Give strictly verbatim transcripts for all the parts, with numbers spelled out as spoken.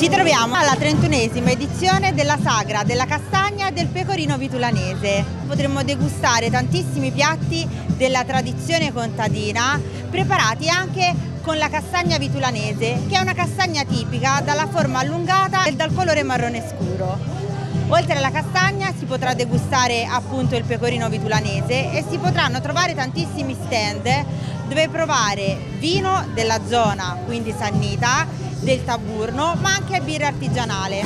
Ci troviamo alla trentunesima edizione della Sagra della Castagna e del Pecorino Vitulanese. Potremmo degustare tantissimi piatti della tradizione contadina, preparati anche con la castagna vitulanese, che è una castagna tipica dalla forma allungata e dal colore marrone scuro. Oltre alla castagna si potrà degustare appunto il pecorino vitulanese e si potranno trovare tantissimi stand dove provare vino della zona, quindi Sannita, del Taburno, ma anche birra artigianale.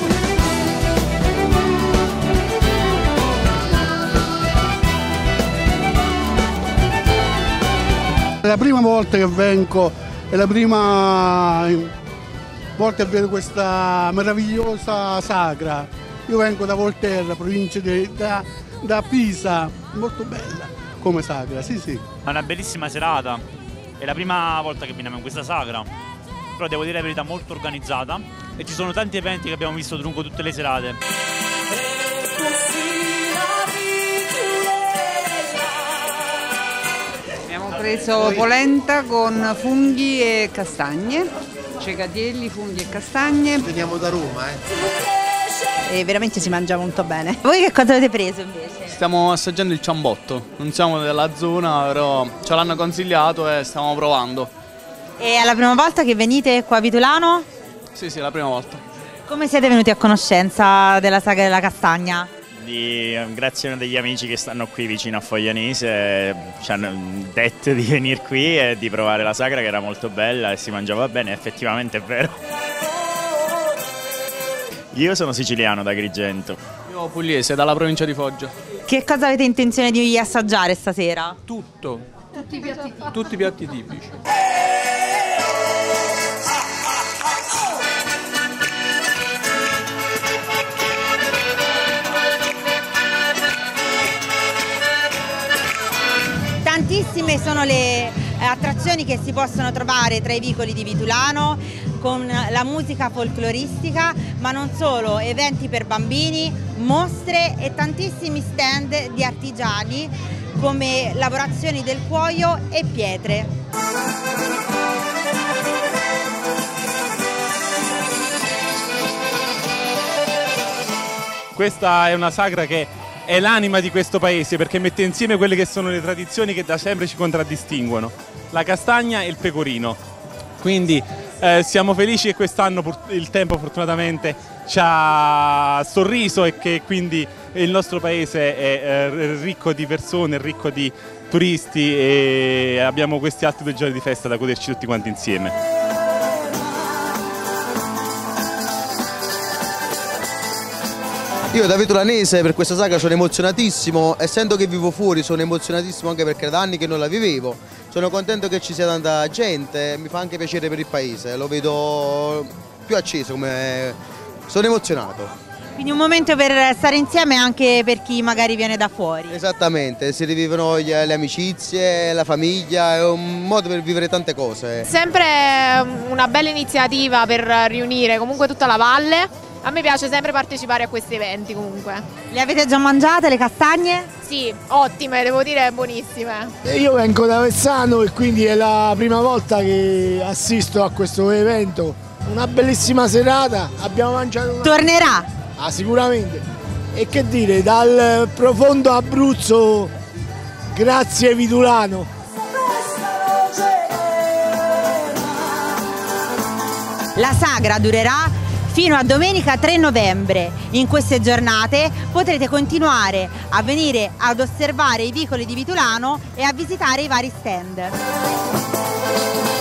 È la prima volta che vengo, è la prima volta che vedo questa meravigliosa sagra. Io vengo da Volterra, provincia di, da, da Pisa, molto bella come sagra, sì sì. È una bellissima serata, è la prima volta che veniamo in questa sagra, però devo dire la verità molto organizzata e ci sono tanti eventi che abbiamo visto lungo tutte le serate. Abbiamo preso polenta con funghi e castagne, cecatielli, funghi e castagne. Veniamo da Roma, eh. E veramente si mangia molto bene. Voi che cosa avete preso invece? Stiamo assaggiando il ciambotto, non siamo della zona, però ce l'hanno consigliato e stiamo provando. E è la prima volta che venite qua a Vitulano? Sì, sì, è la prima volta. Come siete venuti a conoscenza della Sagra della Castagna? Di, grazie a uno degli amici che stanno qui vicino a Foglianese, ci hanno detto di venire qui e di provare la sagra, che era molto bella e si mangiava bene, effettivamente è vero. Io sono siciliano, da Agrigento. Io pugliese, dalla provincia di Foggia. Che cosa avete intenzione di assaggiare stasera? Tutto. Tutti i piatti tipici. Tutti i piatti tipici. Tantissime sono le attrazioni che si possono trovare tra i vicoli di Vitulano, con la musica folcloristica, ma non solo, eventi per bambini, mostre e tantissimi stand di artigiani come lavorazioni del cuoio e pietre. Questa è una sagra che è l'anima di questo paese, perché mette insieme quelle che sono le tradizioni che da sempre ci contraddistinguono, la castagna e il pecorino. Quindi eh, siamo felici che quest'anno il tempo fortunatamente ci ha sorriso e che quindi il nostro paese è eh, ricco di persone, ricco di turisti e abbiamo questi altri due giorni di festa da goderci tutti quanti insieme. Io da vitulanese per questa sagra sono emozionatissimo, essendo che vivo fuori sono emozionatissimo anche perché da anni che non la vivevo. Sono contento che ci sia tanta gente, mi fa anche piacere per il paese, lo vedo più acceso, come... sono emozionato. Quindi un momento per stare insieme anche per chi magari viene da fuori. Esattamente, si rivivono le amicizie, la famiglia, è un modo per vivere tante cose. Sempre una bella iniziativa per riunire comunque tutta la valle. A me piace sempre partecipare a questi eventi comunque. Le avete già mangiate le castagne? Sì, ottime, devo dire buonissime. Io vengo da Avezzano e quindi è la prima volta che assisto a questo evento. Una bellissima serata, abbiamo mangiato una... Tornerà? Ah, sicuramente. E che dire, dal profondo Abruzzo, grazie Vitulano. La sagra durerà fino a domenica tre novembre. In queste giornate potrete continuare a venire ad osservare i vicoli di Vitulano e a visitare i vari stand.